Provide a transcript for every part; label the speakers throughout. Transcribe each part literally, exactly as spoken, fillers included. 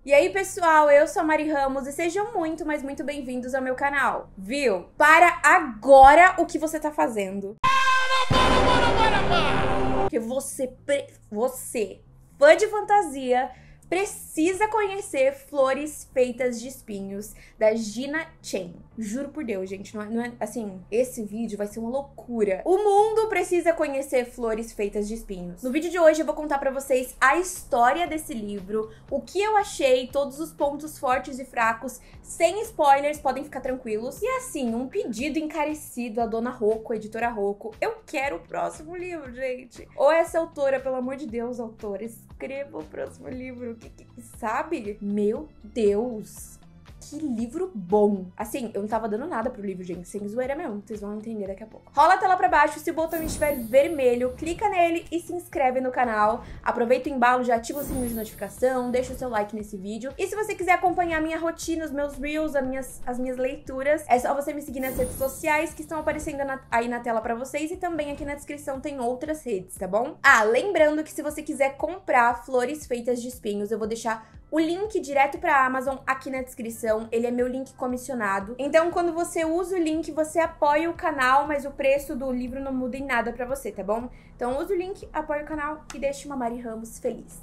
Speaker 1: E aí, pessoal, eu sou a Mari Ramos e sejam muito, mas muito bem-vindos ao meu canal, viu? Para agora o que você tá fazendo. Para, para, para, para, para! Porque você, pre... você, fã de fantasia, precisa conhecer Flores Feitas de Espinhos, da Gina Chen. Juro por Deus, gente, não é, não é, assim, esse vídeo vai ser uma loucura. O mundo precisa conhecer Flores Feitas de Espinhos. No vídeo de hoje eu vou contar pra vocês a história desse livro, o que eu achei, todos os pontos fortes e fracos, sem spoilers, podem ficar tranquilos. E assim, um pedido encarecido à Dona Rocco, a editora Rocco. Eu quero o próximo livro, gente. Ou essa autora, pelo amor de Deus, autora, escreva o próximo livro. Que, que, sabe? Meu Deus! Que livro bom! Assim, eu não tava dando nada pro livro, gente. Sem zoeira mesmo. Vocês vão entender daqui a pouco. Rola a tela pra baixo. Se o botão estiver vermelho, clica nele e se inscreve no canal. Aproveita o embalo, já ativa o sininho de notificação. Deixa o seu like nesse vídeo. E se você quiser acompanhar a minha rotina, os meus reels, as minhas, as minhas leituras, é só você me seguir nas redes sociais que estão aparecendo na, aí na tela pra vocês. E também aqui na descrição tem outras redes, tá bom? Ah, lembrando que se você quiser comprar Flores Feitas de Espinhos, eu vou deixar o link direto pra Amazon aqui na descrição. Ele é meu link comissionado. Então, quando você usa o link, você apoia o canal, mas o preço do livro não muda em nada pra você, tá bom? Então, usa o link, apoia o canal e deixa uma Mari Ramos feliz.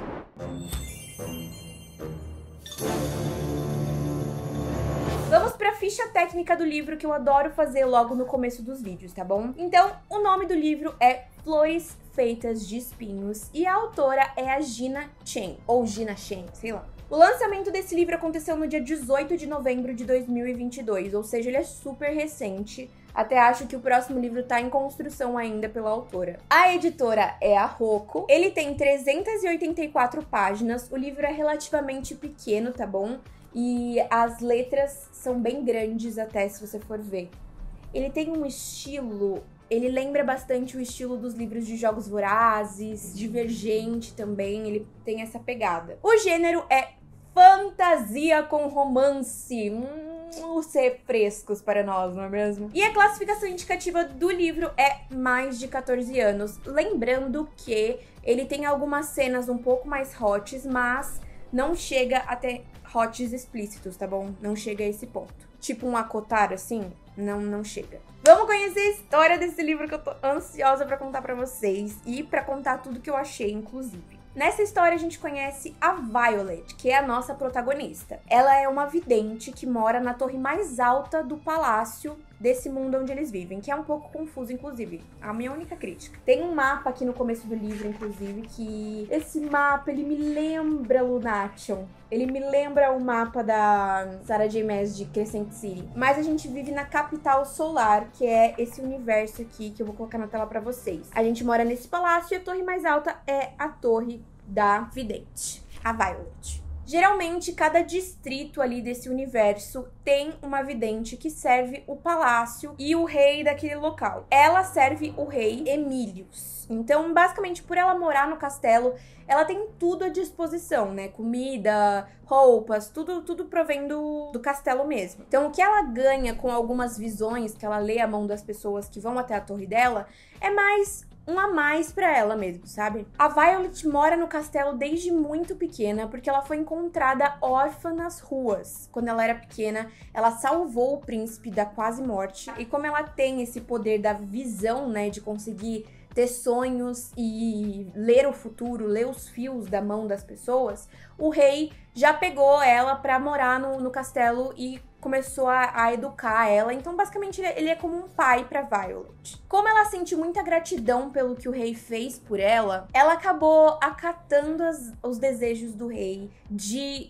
Speaker 1: Vamos pra ficha técnica do livro, que eu adoro fazer logo no começo dos vídeos, tá bom? Então, o nome do livro é Flores Feitas de Espinhos e a autora é a Gina Chen, ou Gina Chen, sei lá. O lançamento desse livro aconteceu no dia dezoito de novembro de dois mil e vinte e dois, ou seja, ele é super recente. Até acho que o próximo livro tá em construção ainda pela autora. A editora é a Rocco. Ele tem trezentas e oitenta e quatro páginas. O livro é relativamente pequeno, tá bom? E as letras são bem grandes até, se você for ver. Ele tem um estilo... Ele lembra bastante o estilo dos livros de Jogos Vorazes, Divergente também, ele tem essa pegada. O gênero é fantasia com romance. Hum, ser frescos para nós, não é mesmo? E a classificação indicativa do livro é mais de quatorze anos. Lembrando que ele tem algumas cenas um pouco mais hots, mas não chega até hots explícitos, tá bom? Não chega a esse ponto. Tipo um acotar, assim, não, não chega. Vamos conhecer a história desse livro que eu tô ansiosa pra contar pra vocês e pra contar tudo que eu achei, inclusive. Nessa história a gente conhece a Violet, que é a nossa protagonista. Ela é uma vidente que mora na torre mais alta do palácio desse mundo onde eles vivem, que é um pouco confuso, inclusive. A minha única crítica. Tem um mapa aqui no começo do livro, inclusive, que esse mapa, ele me lembra Lunation. Ele me lembra o mapa da Sarah J Maas de Crescent City. Mas a gente vive na capital solar, que é esse universo aqui que eu vou colocar na tela pra vocês. A gente mora nesse palácio e a torre mais alta é a torre da vidente, a Violet. Geralmente, cada distrito ali desse universo tem uma vidente que serve o palácio e o rei daquele local. Ela serve o rei Emilius. Então, basicamente, por ela morar no castelo, ela tem tudo à disposição, né? Comida, roupas, tudo, tudo provém do, do castelo mesmo. Então, o que ela ganha com algumas visões que ela lê à mão das pessoas que vão até a torre dela é mais um a mais pra ela mesmo, sabe? A Violet mora no castelo desde muito pequena, porque ela foi encontrada órfã nas ruas. Quando ela era pequena, ela salvou o príncipe da quase morte. E como ela tem esse poder da visão, né, de conseguir ter sonhos e ler o futuro, ler os fios da mão das pessoas, o rei já pegou ela pra morar no, no castelo e começou a, a educar ela. Então, basicamente, ele, ele é como um pai pra Violet. Como ela sente muita gratidão pelo que o rei fez por ela, ela acabou acatando as, os desejos do rei de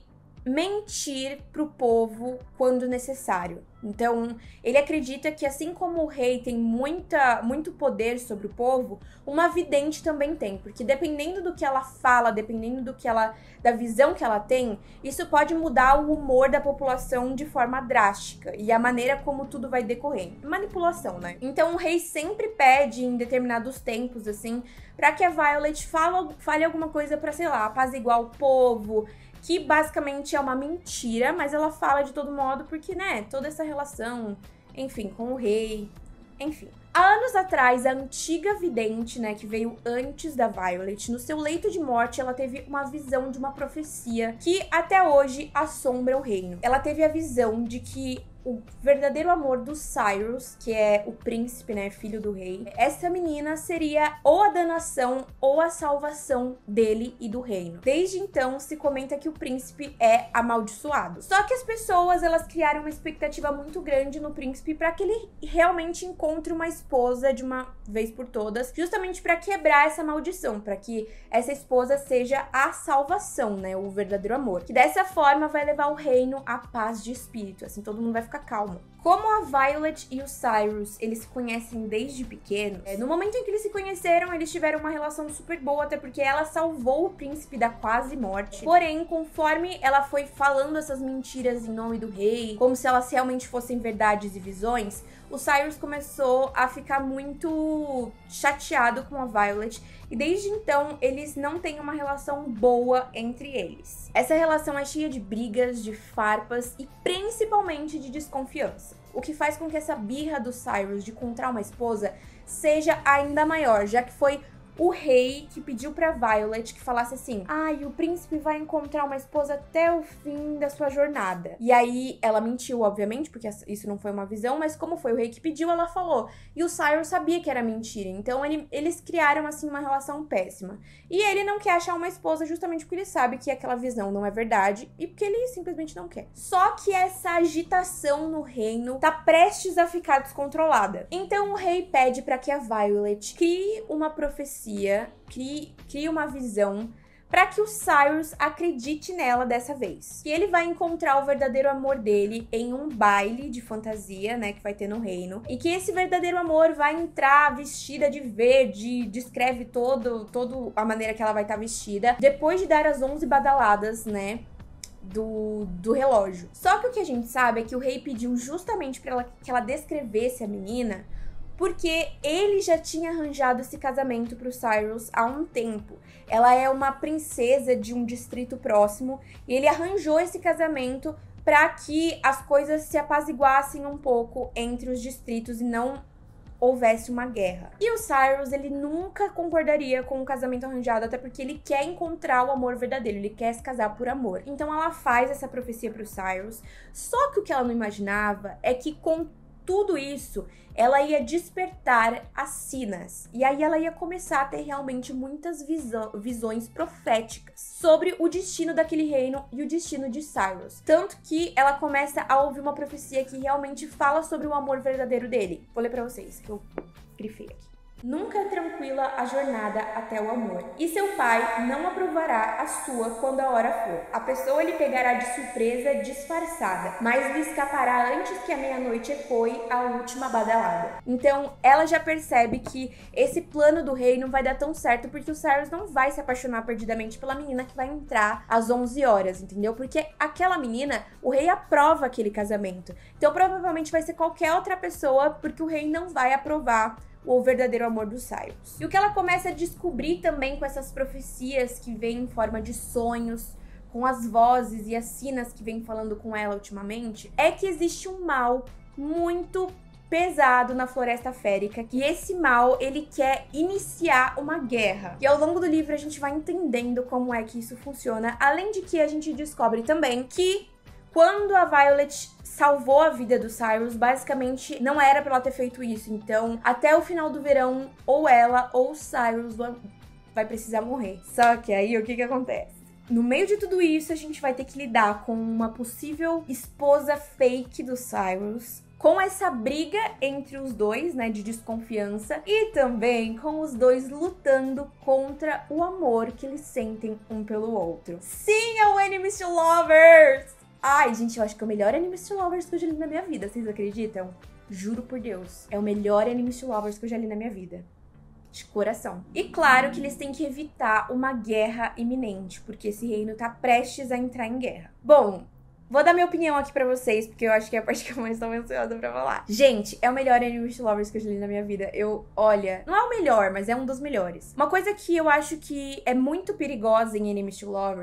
Speaker 1: mentir pro povo quando necessário. Então, ele acredita que assim como o rei tem muita, muito poder sobre o povo, uma vidente também tem, porque dependendo do que ela fala, dependendo do que ela, da visão que ela tem, isso pode mudar o humor da população de forma drástica e a maneira como tudo vai decorrer. Manipulação, né? Então, o rei sempre pede em determinados tempos, assim, para que a Violet fala, fale alguma coisa para, sei lá, apaziguar o povo, que basicamente é uma mentira, mas ela fala de todo modo porque, né, toda essa relação, enfim, com o rei, enfim. Há anos atrás, a antiga vidente, né, que veio antes da Violet, no seu leito de morte, ela teve uma visão de uma profecia que até hoje assombra o reino. Ela teve a visão de que o verdadeiro amor do Cyrus, que é o príncipe, né, filho do rei, essa menina seria ou a danação ou a salvação dele e do reino. Desde então, se comenta que o príncipe é amaldiçoado. Só que as pessoas, elas criaram uma expectativa muito grande no príncipe para que ele realmente encontre uma esposa de uma vez por todas, justamente para quebrar essa maldição, para que essa esposa seja a salvação, né, o verdadeiro amor. Que dessa forma vai levar o reino à paz de espírito, assim todo mundo vai ficar calmo. Como a Violet e o Cyrus, eles se conhecem desde pequenos, é, no momento em que eles se conheceram, eles tiveram uma relação super boa, até porque ela salvou o príncipe da quase morte. Porém, conforme ela foi falando essas mentiras em nome do rei, como se elas realmente fossem verdades e visões, o Cyrus começou a ficar muito chateado com a Violet e desde então eles não têm uma relação boa entre eles. Essa relação é cheia de brigas, de farpas e principalmente de desconfiança, o que faz com que essa birra do Cyrus de encontrar uma esposa seja ainda maior, já que foi o rei que pediu pra Violet que falasse assim: ai, ah, o príncipe vai encontrar uma esposa até o fim da sua jornada. E aí ela mentiu, obviamente, porque isso não foi uma visão, mas como foi o rei que pediu, ela falou. E o Cyrus sabia que era mentira, então ele, eles criaram assim uma relação péssima. E ele não quer achar uma esposa justamente porque ele sabe que aquela visão não é verdade e porque ele simplesmente não quer. Só que essa agitação no reino tá prestes a ficar descontrolada. Então o rei pede pra que a Violet crie uma profecia, crie, crie uma visão para que o Cyrus acredite nela dessa vez. Que ele vai encontrar o verdadeiro amor dele em um baile de fantasia, né, que vai ter no reino. E que esse verdadeiro amor vai entrar vestida de verde, descreve todo, todo a maneira que ela vai estar vestida, depois de dar as onze badaladas, né, Do, do relógio. Só que o que a gente sabe é que o rei pediu justamente para ela, que ela descrevesse a menina, porque ele já tinha arranjado esse casamento pro Cyrus há um tempo. Ela é uma princesa de um distrito próximo e ele arranjou esse casamento para que as coisas se apaziguassem um pouco entre os distritos e não houvesse uma guerra. E o Cyrus, ele nunca concordaria com o casamento arranjado, até porque ele quer encontrar o amor verdadeiro, ele quer se casar por amor. Então ela faz essa profecia pro Cyrus, só que o que ela não imaginava é que com tudo isso, ela ia despertar as sinas. E aí ela ia começar a ter realmente muitas visões proféticas sobre o destino daquele reino e o destino de Cyrus. Tanto que ela começa a ouvir uma profecia que realmente fala sobre o amor verdadeiro dele. Vou ler pra vocês, que eu grifei aqui. Nunca é tranquila a jornada até o amor, e seu pai não aprovará a sua quando a hora for. A pessoa lhe pegará de surpresa disfarçada, mas lhe escapará antes que a meia-noite ecoe a última badalada. Então, ela já percebe que esse plano do rei não vai dar tão certo, porque o Cyrus não vai se apaixonar perdidamente pela menina que vai entrar às onze horas, entendeu? Porque aquela menina, o rei aprova aquele casamento. Então, provavelmente vai ser qualquer outra pessoa, porque o rei não vai aprovar o verdadeiro amor do Cyrus. E o que ela começa a descobrir também com essas profecias que vêm em forma de sonhos, com as vozes e as sinas que vêm falando com ela ultimamente, é que existe um mal muito pesado na Floresta Férica, que esse mal, ele quer iniciar uma guerra. E ao longo do livro a gente vai entendendo como é que isso funciona, além de que a gente descobre também que quando a Violet salvou a vida do Cyrus, basicamente não era pra ela ter feito isso. Então, até o final do verão, ou ela ou o Cyrus vai precisar morrer. Só que aí, o que que acontece? No meio de tudo isso, a gente vai ter que lidar com uma possível esposa fake do Cyrus, com essa briga entre os dois, né, de desconfiança, e também com os dois lutando contra o amor que eles sentem um pelo outro. Sim, é o Enemies to Lovers! Ai, gente, eu acho que é o melhor Enemies to Lovers que eu já li na minha vida, vocês acreditam? Juro por Deus, é o melhor Enemies to Lovers que eu já li na minha vida. De coração. E claro que eles têm que evitar uma guerra iminente, porque esse reino tá prestes a entrar em guerra. Bom, vou dar minha opinião aqui pra vocês, porque eu acho que é a parte que eu mais tô ansiosa pra falar. Gente, é o melhor Enemies to Lovers que eu já li na minha vida. Eu, olha, não é o melhor, mas é um dos melhores. Uma coisa que eu acho que é muito perigosa em Enemies to Lovers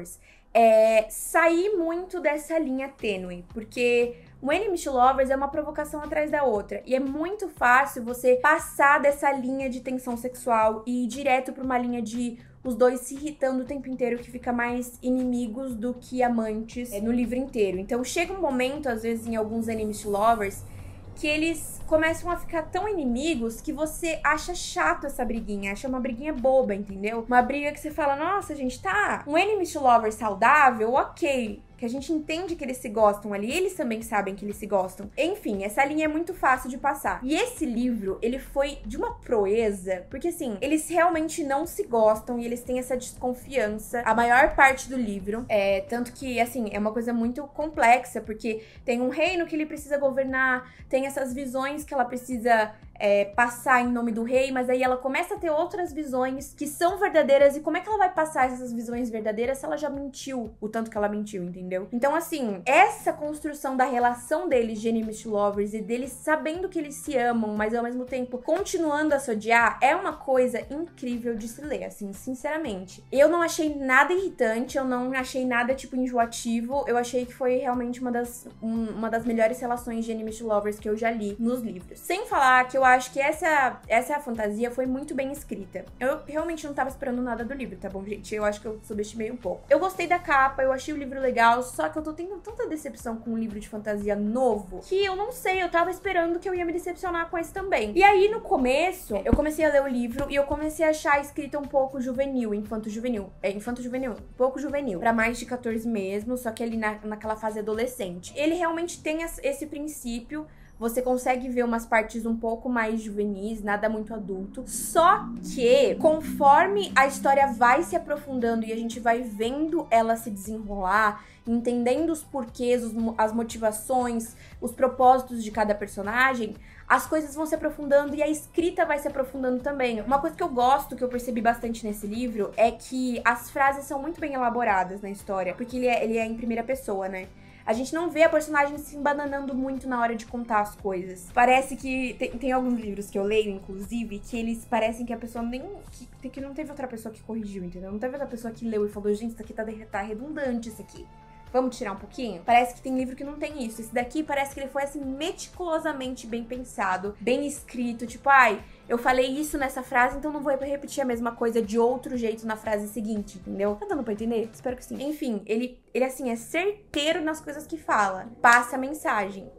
Speaker 1: é sair muito dessa linha tênue, porque o Enemies to Lovers é uma provocação atrás da outra, e é muito fácil você passar dessa linha de tensão sexual e ir direto pra uma linha de os dois se irritando o tempo inteiro, que fica mais inimigos do que amantes é, no livro inteiro. Então chega um momento, às vezes, em alguns Enemies to Lovers, que eles começam a ficar tão inimigos que você acha chato essa briguinha, acha uma briguinha boba, entendeu? Uma briga que você fala, nossa, gente, tá, um Enemies to Lovers saudável, ok, que a gente entende que eles se gostam ali, eles também sabem que eles se gostam. Enfim, essa linha é muito fácil de passar. E esse livro, ele foi de uma proeza, porque assim, eles realmente não se gostam e eles têm essa desconfiança a maior parte do livro. É, tanto que, assim, é uma coisa muito complexa, porque tem um reino que ele precisa governar, tem essas visões que ela precisa é, passar em nome do rei, mas aí ela começa a ter outras visões que são verdadeiras, e como é que ela vai passar essas visões verdadeiras se ela já mentiu o tanto que ela mentiu, entendeu? Então, assim, essa construção da relação deles de Enemies to Lovers e deles sabendo que eles se amam, mas ao mesmo tempo continuando a se odiar, é uma coisa incrível de se ler, assim, sinceramente. Eu não achei nada irritante, eu não achei nada, tipo, enjoativo, eu achei que foi realmente uma das, um, uma das melhores relações de Enemies to Lovers que eu já li nos livros. Sem falar que eu acho que essa, essa fantasia foi muito bem escrita. Eu realmente não tava esperando nada do livro, tá bom, gente? Eu acho que eu subestimei um pouco. Eu gostei da capa, eu achei o livro legal, só que eu tô tendo tanta decepção com um livro de fantasia novo que eu não sei, eu tava esperando que eu ia me decepcionar com esse também. E aí, no começo, eu comecei a ler o livro e eu comecei a achar a escrita um pouco juvenil, infanto-juvenil. É, infanto-juvenil, um pouco juvenil. Pra mais de catorze mesmo, só que ali na, naquela fase adolescente. Ele realmente tem esse princípio. Você consegue ver umas partes um pouco mais juvenis, nada muito adulto. Só que, conforme a história vai se aprofundando e a gente vai vendo ela se desenrolar, entendendo os porquês, os, as motivações, os propósitos de cada personagem, as coisas vão se aprofundando e a escrita vai se aprofundando também. Uma coisa que eu gosto, que eu percebi bastante nesse livro, é que as frases são muito bem elaboradas na história, porque ele é, ele é em primeira pessoa, né? A gente não vê a personagem se embananando muito na hora de contar as coisas. Parece que... Tem, tem alguns livros que eu leio, inclusive, que eles parecem que a pessoa nem... Que, que não teve outra pessoa que corrigiu, entendeu? Não teve outra pessoa que leu e falou, gente, isso aqui tá, tá redundante, isso aqui. Vamos tirar um pouquinho? Parece que tem livro que não tem isso. Esse daqui parece que ele foi, assim, meticulosamente bem pensado, bem escrito. Tipo, ai, eu falei isso nessa frase, então não vou repetir a mesma coisa de outro jeito na frase seguinte, entendeu? Tá dando pra entender? Espero que sim. Enfim, ele, ele assim, é certeiro nas coisas que fala. Passa a mensagem.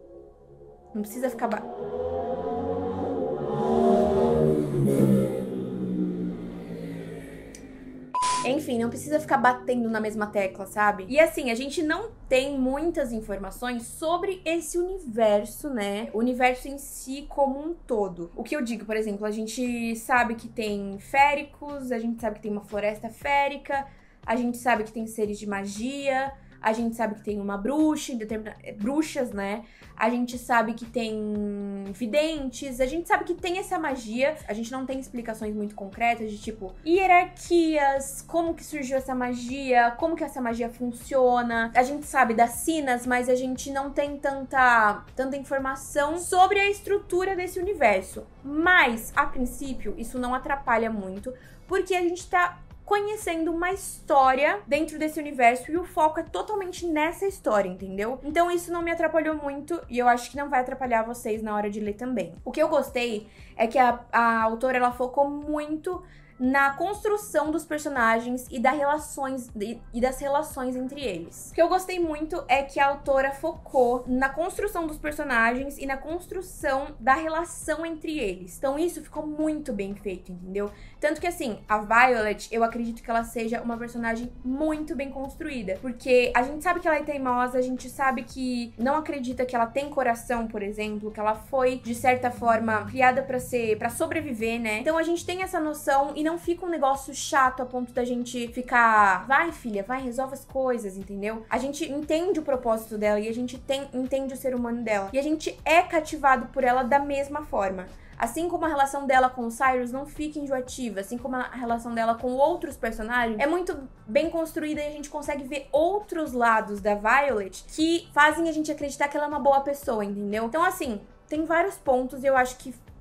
Speaker 1: Não precisa ficar... Ba... Enfim, não precisa ficar batendo na mesma tecla, sabe? E assim, a gente não tem muitas informações sobre esse universo, né? O universo em si como um todo. O que eu digo, por exemplo, a gente sabe que tem féricos, a gente sabe que tem uma floresta férica, a gente sabe que tem seres de magia, a gente sabe que tem uma bruxa, determina... bruxas, né? A gente sabe que tem videntes, a gente sabe que tem essa magia. A gente não tem explicações muito concretas de tipo hierarquias, como que surgiu essa magia, como que essa magia funciona. A gente sabe das sinas, mas a gente não tem tanta, tanta informação sobre a estrutura desse universo. Mas, a princípio, isso não atrapalha muito, porque a gente tá conhecendo uma história dentro desse universo e o foco é totalmente nessa história, entendeu? Então isso não me atrapalhou muito e eu acho que não vai atrapalhar vocês na hora de ler também. O que eu gostei é que a, a autora, ela focou muito na construção dos personagens e, das relações, e das relações entre eles. O que eu gostei muito é que a autora focou na construção dos personagens e na construção da relação entre eles. Então isso ficou muito bem feito, entendeu? Tanto que assim, a Violet, eu acredito que ela seja uma personagem muito bem construída. Porque a gente sabe que ela é teimosa, a gente sabe que não acredita que ela tem coração, por exemplo, que ela foi, de certa forma, criada pra ser, pra sobreviver, né? Então a gente tem essa noção e não Não fica um negócio chato a ponto da gente ficar, vai filha, vai, resolve as coisas, entendeu? A gente entende o propósito dela e a gente tem, entende o ser humano dela. E a gente é cativado por ela da mesma forma. Assim como a relação dela com o Cyrus não fica enjoativa, assim como a relação dela com outros personagens é muito bem construída e a gente consegue ver outros lados da Violet que fazem a gente acreditar que ela é uma boa pessoa, entendeu? Então assim, tem vários pontos e eu acho que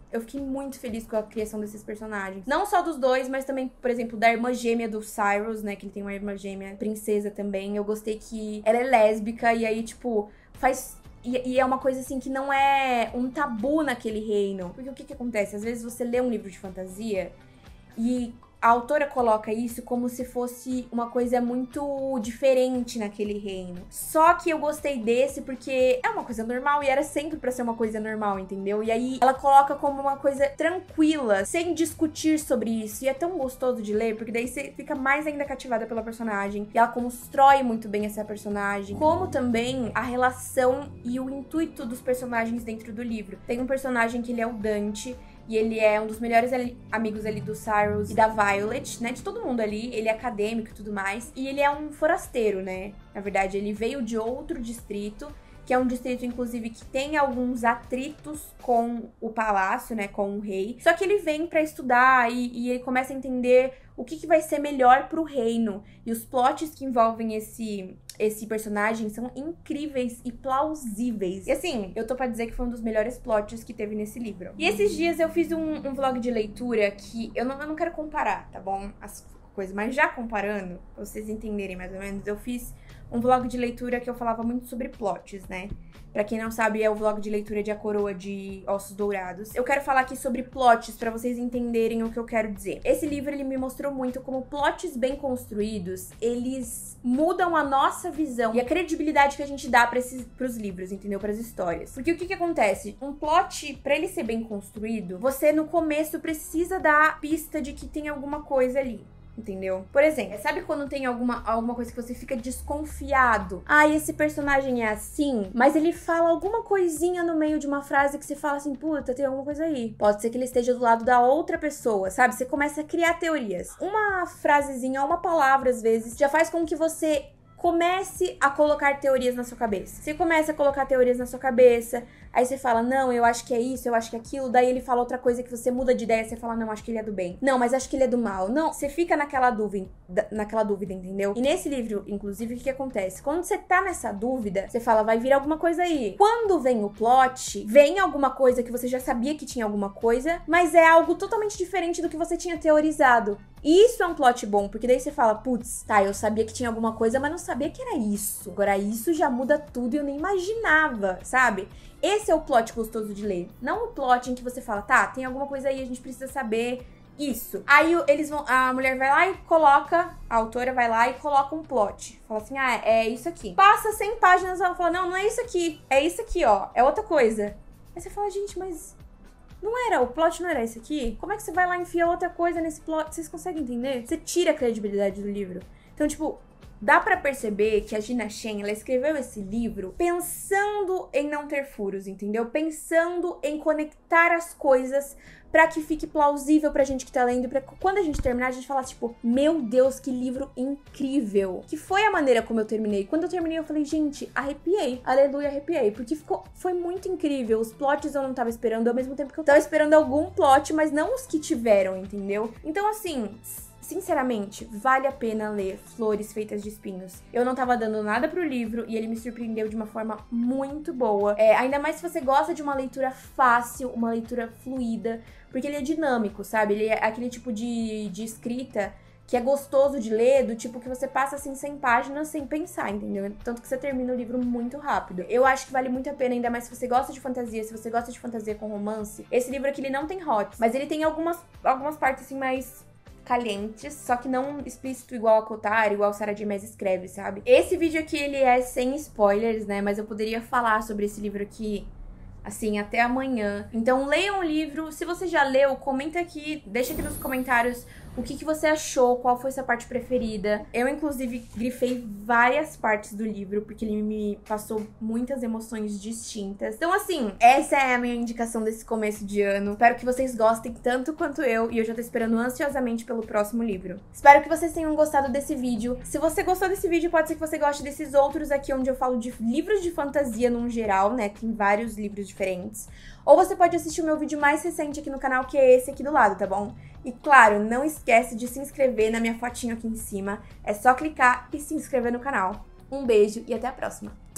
Speaker 1: Eu fiquei muito feliz com a criação desses personagens. Não só dos dois, mas também, por exemplo, da irmã gêmea do Cyrus, né? Que ele tem uma irmã gêmea princesa também. Eu gostei que ela é lésbica e aí, tipo, faz... E, e é uma coisa, assim, que não é um tabu naquele reino. Porque o que que acontece? Às vezes você lê um livro de fantasia e a autora coloca isso como se fosse uma coisa muito diferente naquele reino. Só que eu gostei desse porque é uma coisa normal e era sempre pra ser uma coisa normal, entendeu? E aí ela coloca como uma coisa tranquila, sem discutir sobre isso. E é tão gostoso de ler, porque daí você fica mais ainda cativada pela personagem. E ela constrói muito bem essa personagem. Como também a relação e o intuito dos personagens dentro do livro. Tem um personagem que ele é o Dante, e ele é um dos melhores ali, amigos ali do Cyrus e da Violet, né? De todo mundo ali. Ele é acadêmico e tudo mais. E ele é um forasteiro, né? Na verdade, ele veio de outro distrito, que é um distrito, inclusive, que tem alguns atritos com o palácio, né? Com o rei. Só que ele vem pra estudar e, e ele começa a entender o que, que vai ser melhor pro reino. E os plots que envolvem esse... esse personagem são incríveis e plausíveis. E assim, eu tô pra dizer que foi um dos melhores plots que teve nesse livro. E esses dias eu fiz um, um vlog de leitura que eu não, eu não quero comparar, tá bom? As coisas, mas já comparando, pra vocês entenderem mais ou menos, eu fiz um vlog de leitura que eu falava muito sobre plots, né? Pra quem não sabe, é o vlog de leitura de A Coroa de Ossos Dourados. Eu quero falar aqui sobre plots pra vocês entenderem o que eu quero dizer. Esse livro, ele me mostrou muito como plots bem construídos, eles mudam a nossa visão e a credibilidade que a gente dá pra esses, pros livros, entendeu? Pras histórias. Porque o que que acontece? Um plot, pra ele ser bem construído, você no começo precisa dar pista de que tem alguma coisa ali. Entendeu? Por exemplo, sabe quando tem alguma, alguma coisa que você fica desconfiado? Ah, esse personagem é assim, mas ele fala alguma coisinha no meio de uma frase que você fala assim, puta, tem alguma coisa aí. Pode ser que ele esteja do lado da outra pessoa, sabe? Você começa a criar teorias. Uma frasezinha, uma palavra, às vezes, já faz com que você comece a colocar teorias na sua cabeça. Você começa a colocar teorias na sua cabeça, aí você fala, não, eu acho que é isso, eu acho que é aquilo, daí ele fala outra coisa que você muda de ideia, você fala, não, acho que ele é do bem. Não, mas acho que ele é do mal. Não, você fica naquela dúvida, naquela dúvida, entendeu? E nesse livro, inclusive, o que que acontece? Quando você tá nessa dúvida, você fala, vai vir alguma coisa aí. Quando vem o plot, vem alguma coisa que você já sabia que tinha alguma coisa, mas é algo totalmente diferente do que você tinha teorizado. E isso é um plot bom, porque daí você fala, putz, tá, eu sabia que tinha alguma coisa, mas não sabia que era isso. Agora isso já muda tudo e eu nem imaginava, sabe? Esse é o plot gostoso de ler. Não o plot em que você fala, tá, tem alguma coisa aí, a gente precisa saber isso. Aí eles vão, a mulher vai lá e coloca, a autora vai lá e coloca um plot. Fala assim, ah, é isso aqui. Passa cem páginas, ela fala, não, não é isso aqui. É isso aqui, ó, é outra coisa. Aí você fala, gente, mas... não era, o plot não era esse aqui? Como é que você vai lá e enfia outra coisa nesse plot? Vocês conseguem entender? Você tira a credibilidade do livro. Então, tipo, dá pra perceber que a Gina Shen, ela escreveu esse livro pensando em não ter furos, entendeu? Pensando em conectar as coisas pra que fique plausível pra gente que tá lendo, pra quando a gente terminar, a gente falar, tipo, meu Deus, que livro incrível. Que foi a maneira como eu terminei. Quando eu terminei, eu falei, gente, arrepiei. Aleluia, arrepiei. Porque ficou, foi muito incrível. Os plots eu não tava esperando, ao mesmo tempo que eu tava esperando algum plot, mas não os que tiveram, entendeu? Então, assim... sinceramente, vale a pena ler Flores Feitas de Espinhos. Eu não tava dando nada pro livro e ele me surpreendeu de uma forma muito boa. É, ainda mais se você gosta de uma leitura fácil, uma leitura fluida, porque ele é dinâmico, sabe? Ele é aquele tipo de, de escrita que é gostoso de ler, do tipo que você passa assim cem páginas sem pensar, entendeu? Tanto que você termina o livro muito rápido. Eu acho que vale muito a pena, ainda mais se você gosta de fantasia, se você gosta de fantasia com romance. Esse livro aqui, ele não tem hot, mas ele tem algumas, algumas partes assim mais... calientes, só que não explícito igual a Kotaro, igual Sarah J. Maas escreve, sabe? Esse vídeo aqui, ele é sem spoilers, né? Mas eu poderia falar sobre esse livro aqui, assim, até amanhã. Então, leiam o livro. Se você já leu, comenta aqui, deixa aqui nos comentários o que, que você achou, qual foi sua parte preferida. Eu, inclusive, grifei várias partes do livro, porque ele me passou muitas emoções distintas. Então, assim, essa é a minha indicação desse começo de ano. Espero que vocês gostem tanto quanto eu, e eu já tô esperando ansiosamente pelo próximo livro. Espero que vocês tenham gostado desse vídeo. Se você gostou desse vídeo, pode ser que você goste desses outros aqui, onde eu falo de livros de fantasia num geral, né? Tem vários livros diferentes. Ou você pode assistir o meu vídeo mais recente aqui no canal, que é esse aqui do lado, tá bom? E claro, não esquece de se inscrever na minha fotinho aqui em cima. É só clicar e se inscrever no canal. Um beijo e até a próxima!